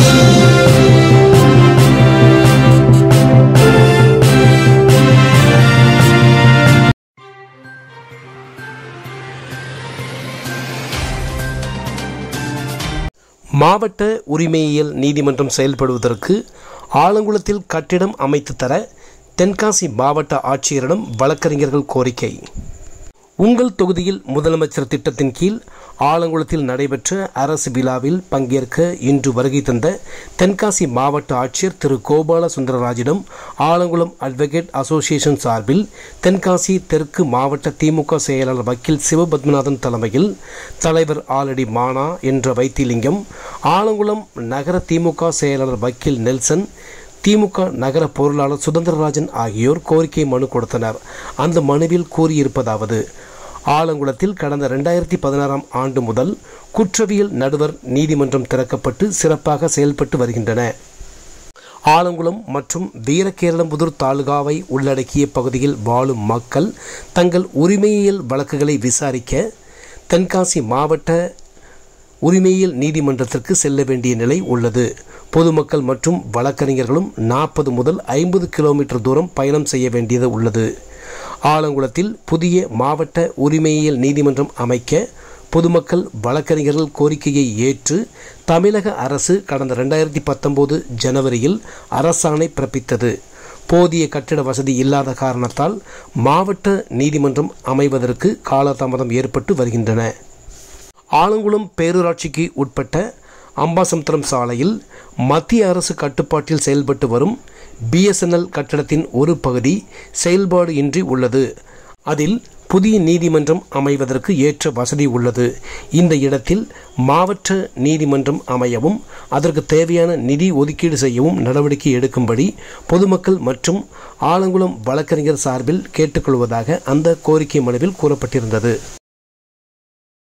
மாவட்ட உரிமையியல் நீதிமன்றம் செயல்படுவதற்கு ஆலங்குளத்தில் கட்டிடம் அமைத்து தர தென்காசி மாவட்ட ஆட்சியரிடம் வழக்கறிஞர்கள் கோரிக்கை. உங்கள் தொகுதியில் முதலமைச்சர் திட்டத்தின் கீழ் ஆலங்குளத்தில் நடைபெற்ற அரசு விழாவில் பங்கேற்க இன்று வருகை தந்த தென்காசி மாவட்ட ஆட்சியர் திரு கோபால சுந்தரராஜிடம் ஆலங்குளம் அட்வொகேட் அசோசியேஷன் சார்பில் தென்காசி தெற்கு மாவட்ட திமுக செயலாளர் வக்கீல் சிவபத்மநாதன் தலைமையில் தலைவர் ஆலடி மானா என்ற வைத்திலிங்கம், ஆலங்குளம் நகர திமுக செயலாளர் வக்கீல் நெல்சன், திமுக நகர பொருளாளர் சுதந்திரராஜன் ஆகியோர் கோரிக்கை மனு கொடுத்தனர். அந்த மனுவில் கூறியிருப்பதாவது: ஆலங்குளத்தில் கடந்த 2016ஆம் ஆண்டு முதல் குற்றவியல் நடுவர் நீதிமன்றம் திறக்கப்பட்டு சிறப்பாக செயல்பட்டு வருகின்றன. ஆலங்குளம் மற்றும் வீரகேரளம்புதூர் தாலுகாவை உள்ளடக்கிய பகுதியில் வாழும் மக்கள் தங்கள் உரிமையியல் வழக்குகளை விசாரிக்க தென்காசி மாவட்ட உரிமையியல் நீதிமன்றத்திற்கு செல்ல வேண்டிய நிலை உள்ளது. பொதுமக்கள் மற்றும் வழக்கறிஞர்களும் 40 முதல் 50 கிலோமீட்டர் தூரம் பயணம் செய்ய வேண்டியது உள்ளது. ஆலங்குளத்தில் புதிய மாவட்ட உரிமையியல் நீதிமன்றம் அமைக்க பொதுமக்கள் வழக்கறிஞர்கள் கோரிக்கையை ஏற்று தமிழக அரசு கடந்த 2019 ஜனவரியில் அரசாணை பிறப்பித்தது. போதிய கட்டிட வசதி இல்லாத காரணத்தால் மாவட்ட நீதிமன்றம் அமைவதற்கு காலதாமதம் ஏற்பட்டு வருகின்றன. ஆலங்குளம் பேரூராட்சிக்கு உட்பட்ட அம்பாசமுத்திரம் சாலையில் மத்திய அரசு கட்டுப்பாட்டில் செயல்பட்டு வரும் BSNL கட்டடத்தின் ஒரு பகுதி செயல்பாடு இன்றி உள்ளது. அதில் புதிய நீதிமன்றம் அமைவதற்கு ஏற்ற வசதி உள்ளது. இந்த இடத்தில் மாவட்ட நீதிமன்றம் அமையவும் அதற்கு தேவையான நிதி ஒதுக்கீடு செய்யவும் நடவடிக்கை எடுக்கும்படி பொதுமக்கள் மற்றும் ஆலங்குளம் வழக்கறிஞர் சார்பில் கேட்டுக்கொள்வதாக அந்த கோரிக்கை மனுவில் கூறப்பட்டிருந்தது.